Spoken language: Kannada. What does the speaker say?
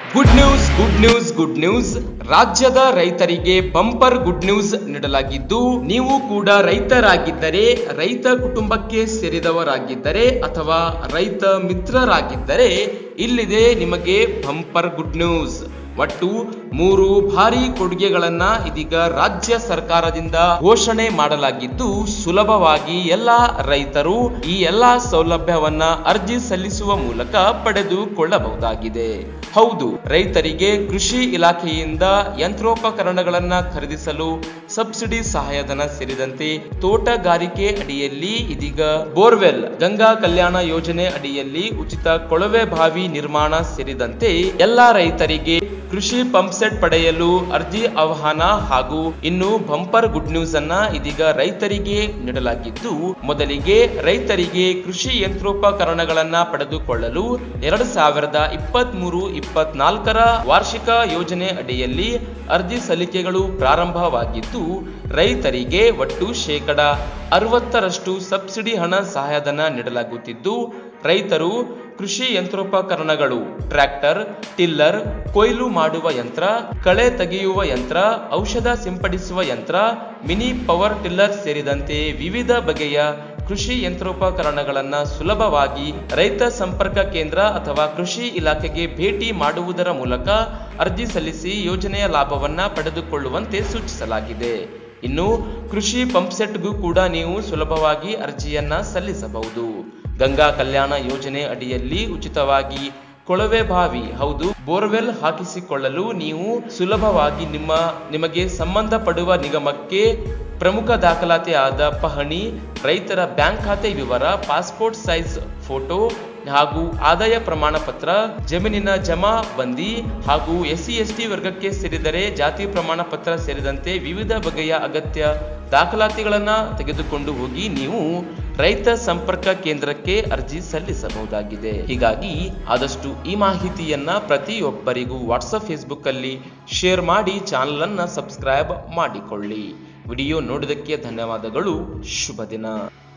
ಗುಡ್ ನ್ಯೂಸ್ ರಾಜ್ಯದ ರೈತರಿಗೆ ಬಂಪರ್ ಗುಡ್ ನ್ಯೂಸ್ ನೀಡಲಾಗಿದ್ದು, ನೀವು ಕೂಡ ರೈತರಾಗಿದ್ದರೆ, ರೈತ ಕುಟುಂಬಕ್ಕೆ ಸೇರಿದವರಾಗಿದ್ದರೆ ಅಥವಾ ರೈತ ಮಿತ್ರರಾಗಿದ್ದರೆ ಇಲ್ಲಿದೆ ನಿಮಗೆ ಬಂಪರ್ ಗುಡ್ ನ್ಯೂಸ್. ಒಟ್ಟು 3 ಭಾರಿ ಕೊಡುಗೆಗಳನ್ನ ಇದೀಗ ರಾಜ್ಯ ಸರ್ಕಾರದಿಂದ ಘೋಷಣೆ ಮಾಡಲಾಗಿದ್ದು, ಸುಲಭವಾಗಿ ಎಲ್ಲಾ ರೈತರು ಈ ಎಲ್ಲಾ ಸೌಲಭ್ಯವನ್ನ ಅರ್ಜಿ ಸಲ್ಲಿಸುವ ಮೂಲಕ ಪಡೆದುಕೊಳ್ಳಬಹುದಾಗಿದೆ. ಹೌದು, ರೈತರಿಗೆ ಕೃಷಿ ಇಲಾಖೆಯಿಂದ ಯಂತ್ರೋಪಕರಣಗಳನ್ನ ಖರೀದಿಸಲು ಸಬ್ಸಿಡಿ ಸಹಾಯಧನ ಸೇರಿದಂತೆ ತೋಟಗಾರಿಕೆ ಅಡಿಯಲ್ಲಿ ಇದೀಗ ಬೋರ್ವೆಲ್, ಗಂಗಾ ಕಲ್ಯಾಣ ಯೋಜನೆ ಅಡಿಯಲ್ಲಿ ಉಚಿತ ಕೊಳವೆ ಬಾವಿ ನಿರ್ಮಾಣ ಸೇರಿದಂತೆ ಎಲ್ಲಾ ರೈತರಿಗೆ ಕೃಷಿ ಪಂಪ್ ಸೆಟ್ ಪಡೆಯಲು ಅರ್ಜಿ ಆಹ್ವಾನ ಹಾಗೂ ಇನ್ನು ಬಂಪರ್ ಗುಡ್ ನ್ಯೂಸ್ ಅನ್ನ ಇದೀಗ ರೈತರಿಗೆ ನೀಡಲಾಗಿದ್ದು, ಮೊದಲಿಗೆ ರೈತರಿಗೆ ಕೃಷಿ ಯಂತ್ರೋಪಕರಣಗಳನ್ನ ಪಡೆದುಕೊಳ್ಳಲು 2023-24 ವಾರ್ಷಿಕ ಯೋಜನೆ ಅಡಿಯಲ್ಲಿ ಅರ್ಜಿ ಸಲ್ಲಿಕೆಗಳು ಪ್ರಾರಂಭವಾಗಿದ್ದು, ರೈತರಿಗೆ ಒಟ್ಟು 60% ಸಬ್ಸಿಡಿ ಹಣ ಸಹಾಯಧನ ನೀಡಲಾಗುತ್ತಿದ್ದು, ರೈತರು ಕೃಷಿ ಯಂತ್ರೋಪಕರಣಗಳು, ಟ್ರ್ಯಾಕ್ಟರ್, ಟಿಲ್ಲರ್, ಕೊಯ್ಲು ಮಾಡುವ ಯಂತ್ರ, ಕಳೆ ತೆಗೆಯುವ ಯಂತ್ರ, ಔಷಧ ಸಿಂಪಡಿಸುವ ಯಂತ್ರ, ಮಿನಿ ಪವರ್ ಟಿಲ್ಲರ್ ಸೇರಿದಂತೆ ವಿವಿಧ ಬಗೆಯ ಕೃಷಿ ಯಂತ್ರೋಪಕರಣಗಳನ್ನ ಸುಲಭವಾಗಿ ರೈತ ಸಂಪರ್ಕ ಕೇಂದ್ರ ಅಥವಾ ಕೃಷಿ ಇಲಾಖೆಗೆ ಭೇಟಿ ಮಾಡುವುದರ ಮೂಲಕ ಅರ್ಜಿ ಸಲ್ಲಿಸಿ ಯೋಜನೆಯ ಲಾಭವನ್ನ ಪಡೆದುಕೊಳ್ಳುವಂತೆ ಸೂಚಿಸಲಾಗಿದೆ. ಇನ್ನು ಕೃಷಿ ಪಂಪ್ ಸೆಟ್ಗೂ ಕೂಡ ನೀವು ಸುಲಭವಾಗಿ ಅರ್ಜಿಯನ್ನ ಸಲ್ಲಿಸಬಹುದು. ಗಂಗಾ ಕಲ್ಯಾಣ ಯೋಜನೆ ಅಡಿಯಲ್ಲಿ ಉಚಿತವಾಗಿ ಕೊಳವೆ ಬಾವಿ, ಹೌದು ಬೋರ್ವೆಲ್ ಹಾಕಿಸಿಕೊಳ್ಳಲು ನೀವು ಸುಲಭವಾಗಿ ನಿಮಗೆ ಸಂಬಂಧಪಡುವ ನಿಗಮಕ್ಕೆ ಪ್ರಮುಖ ದಾಖಲಾತಿ ಆದ ಪಹಣಿ, ರೈತರ ಬ್ಯಾಂಕ್ ಖಾತೆ ವಿವರ, ಪಾಸ್ಪೋರ್ಟ್ ಸೈಜ್ ಫೋಟೋ ಹಾಗೂ ಆದಾಯ ಪ್ರಮಾಣ ಪತ್ರ, ಜಮೀನಿನ ಜಮಾ ಬಂದಿ ಹಾಗೂ SC/ST ವರ್ಗಕ್ಕೆ ಸೇರಿದರೆ ಜಾತಿ ಪ್ರಮಾಣ ಪತ್ರ ಸೇರಿದಂತೆ ವಿವಿಧ ಬಗೆಯ ಅಗತ್ಯ ದಾಖಲಾತಿಗಳನ್ನ ತೆಗೆದುಕೊಂಡು ಹೋಗಿ ನೀವು ರೈತ ಸಂಪರ್ಕ ಕೇಂದ್ರಕ್ಕೆ ಅರ್ಜಿ ಸಲ್ಲಿಸಬಹುದಾಗಿದೆ. ಹೀಗಾಗಿ ಆದಷ್ಟು ಈ ಮಾಹಿತಿಯನ್ನ ಪ್ರತಿಯೊಬ್ಬರಿಗೂ ವಾಟ್ಸಪ್, ಫೇಸ್ಬುಕ್ ಅಲ್ಲಿ ಶೇರ್ ಮಾಡಿ ಚಾನಲ್ ಅನ್ನ ಸಬ್ಸ್ಕ್ರೈಬ್ ಮಾಡಿಕೊಳ್ಳಿ. ವಿಡಿಯೋ ನೋಡಿದಕ್ಕೆ ಧನ್ಯವಾದಗಳು. ಶುಭ ದಿನ.